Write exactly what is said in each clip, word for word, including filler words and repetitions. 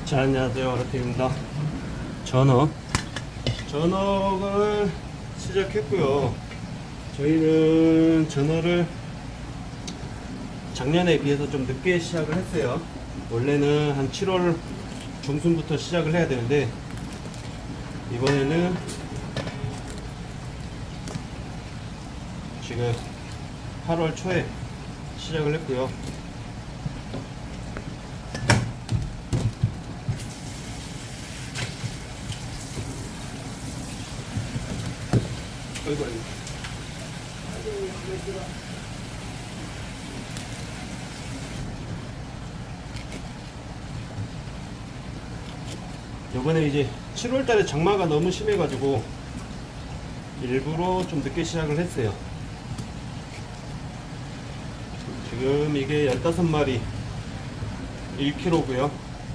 자, 안녕하세요. 아르피입니다. 전어. 전어를 시작했고요. 저희는 전어를 작년에 비해서 좀 늦게 시작을 했어요. 원래는 한 칠월 중순부터 시작을 해야 되는데, 이번에는 지금 팔월 초에 시작을 했고요. 아이고, 아이고. 요번에 이제 칠월 달에 장마가 너무 심해가지고 일부러 좀 늦게 시작을 했어요. 지금 이게 열다섯 마리 일 킬로그램고요.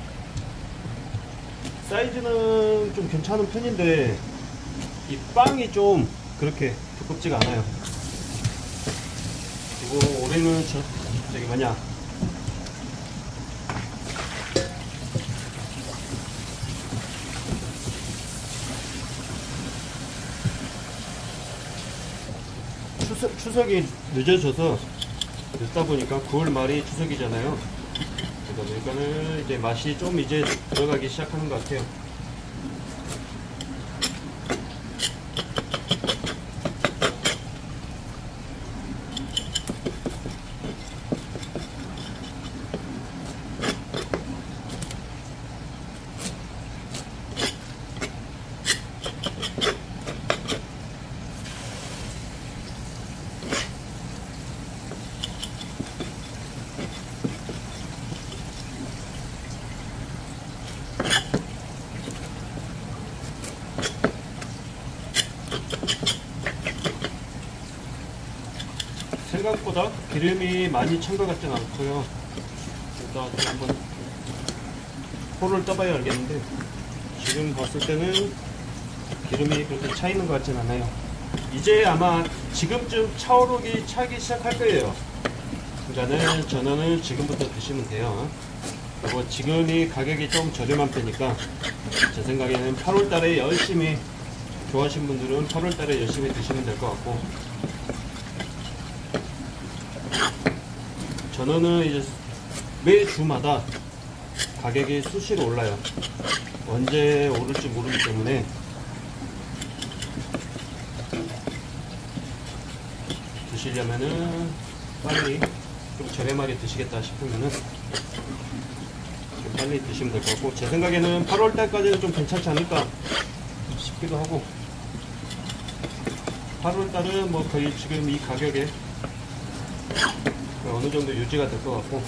사이즈는 좀 괜찮은 편인데 이 빵이 좀 그렇게 두껍지가 않아요. 그리고 올해는 저, 저기 뭐냐 추석, 추석이 늦어져서 늦다 보니까 구월 말이 추석이잖아요. 그러다 보니까는 이제 맛이 좀 이제 들어가기 시작하는 것 같아요. 생각보다 기름이 많이 찬 것 같진 않고요. 일단 한번 포를 떠봐야 알겠는데, 지금 봤을 때는 기름이 그렇게 차 있는 것 같진 않아요. 이제 아마 지금쯤 차오르기 차기 시작할 거예요. 그러니까는 전어는 지금부터 드시면 돼요. 그리고 지금이 가격이 좀 저렴한 편이니까 제 생각에는 팔월 달에 열심히 좋아하시는 분들은 팔월 달에 열심히 드시면 될 것 같고, 전어는 이제 매 주마다 가격이 수시로 올라요. 언제 오를지 모르기 때문에 드시려면은 빨리 좀 저렴하게 드시겠다 싶으면은 좀 빨리 드시면 될 것 같고, 제 생각에는 팔월 달까지는 좀 괜찮지 않을까 싶기도 하고, 팔월 달은 뭐 거의 지금 이 가격에 어느 정도 유지가 될 것 같고,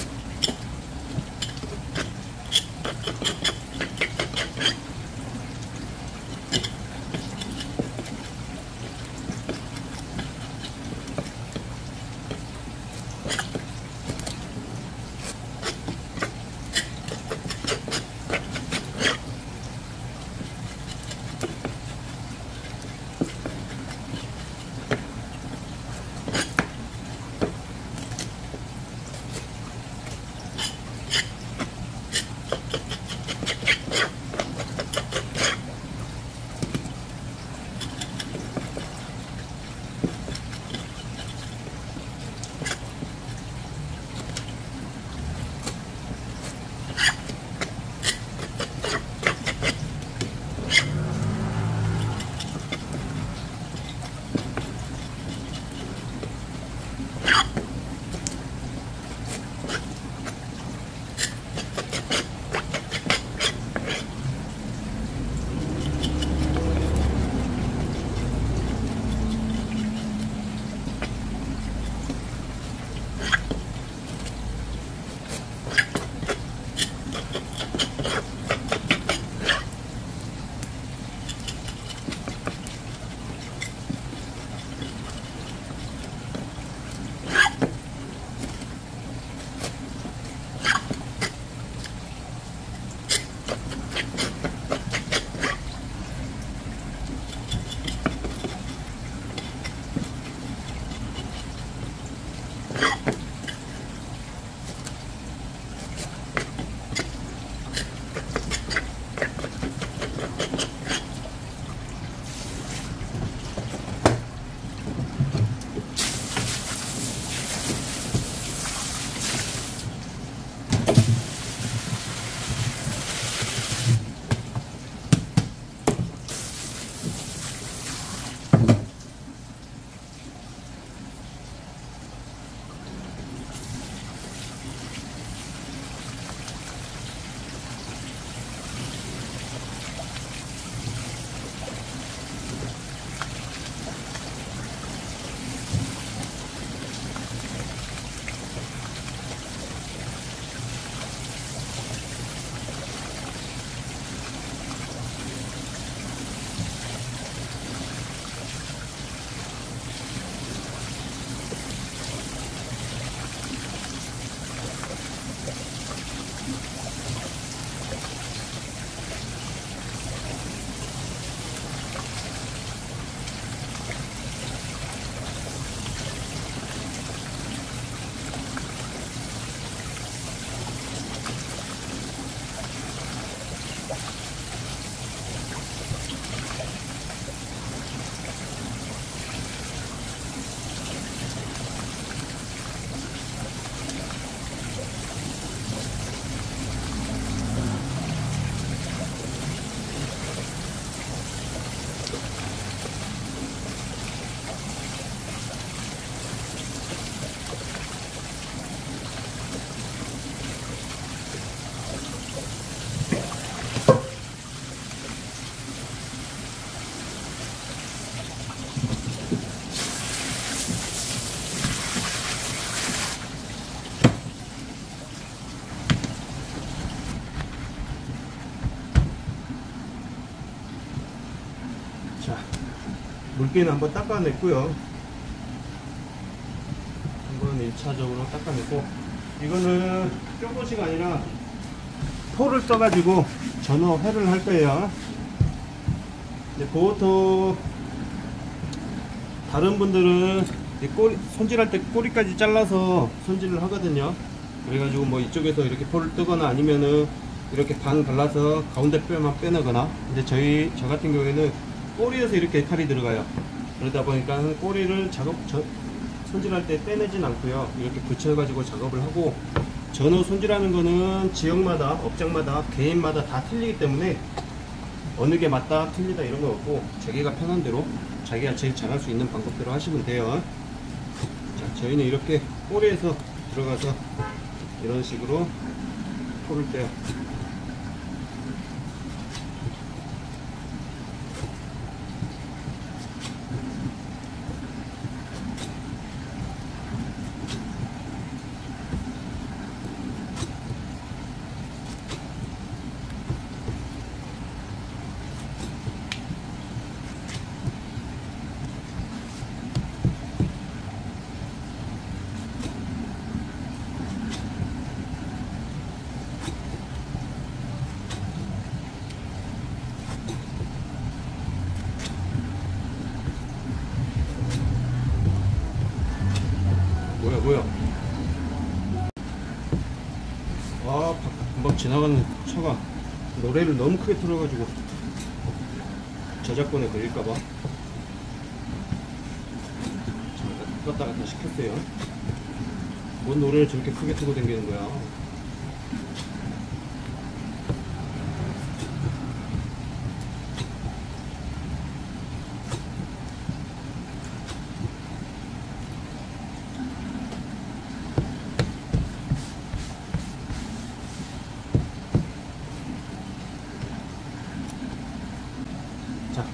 자, 물기는 한번 닦아냈고요. 한번 일 차적으로 닦아냈고, 이거는 쪼꼬시가 아니라 포를 써가지고 전어 회를 할 거예요. 근데 그것도 다른 분들은 꼬리, 손질할 때 꼬리까지 잘라서 손질을 하거든요. 그래가지고 뭐 이쪽에서 이렇게 포를 뜨거나 아니면은 이렇게 반 갈라서 가운데 뼈만 빼내거나. 근데 저희 저 같은 경우에는 꼬리에서 이렇게 칼이 들어가요. 그러다 보니까 꼬리를 작업 저, 손질할 때 빼내진 않고요. 이렇게 붙여가지고 작업을 하고, 전어 손질하는 거는 지역마다 업장마다 개인마다 다 틀리기 때문에 어느 게 맞다 틀리다 이런 거 없고, 자기가 편한 대로 자기가 제일 잘할 수 있는 방법대로 하시면 돼요. 자, 저희는 이렇게 꼬리에서 들어가서 이런 식으로 포를 떼요. 뭐야 뭐야 아, 막 지나가는 차가 노래를 너무 크게 틀어가지고 저작권에 걸릴까봐 잠깐 껐다 갔다 시켰어요. 뭔 노래를 저렇게 크게 틀고 다니는 거야. 자,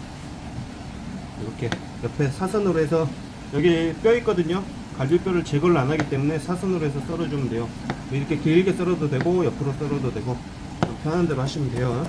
이렇게 옆에 사선으로 해서, 여기 뼈 있거든요. 갈비뼈를 제거를 안 하기 때문에 사선으로 해서 썰어주면 돼요. 이렇게 길게 썰어도 되고 옆으로 썰어도 되고 편한 대로 하시면 돼요.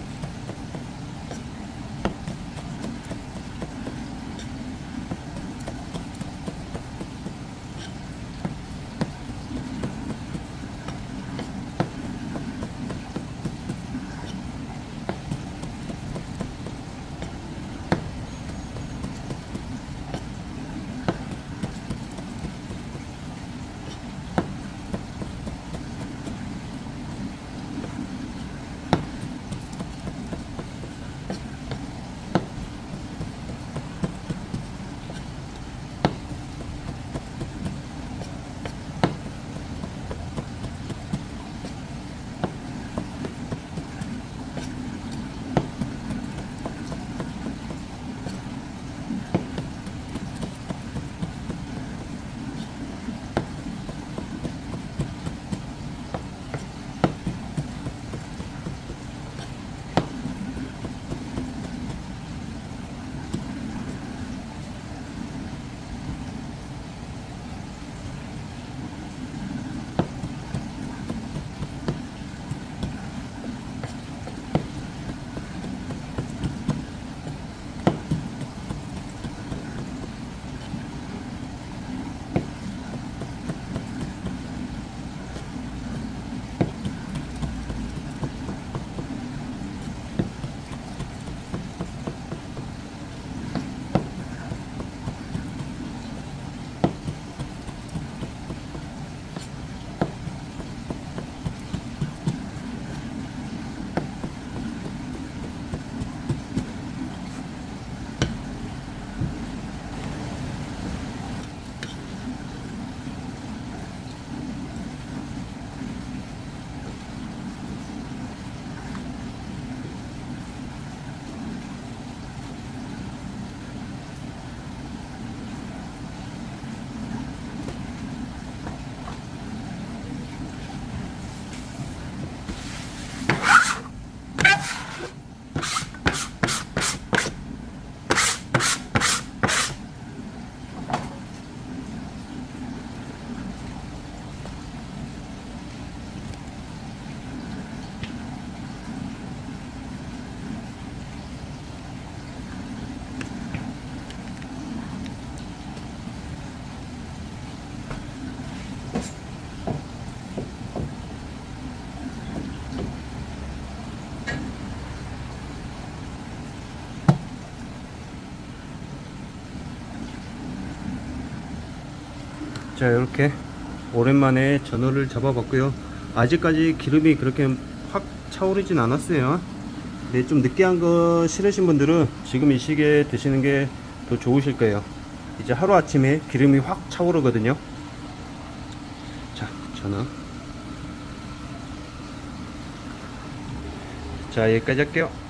자, 이렇게 오랜만에 전어를 잡아봤고요. 아직까지 기름이 그렇게 확 차오르진 않았어요. 네, 좀 느끼한 거 싫으신 분들은 지금 이 시기에 드시는 게 더 좋으실 거예요. 이제 하루아침에 기름이 확 차오르거든요. 자, 전어. 자, 여기까지 할게요.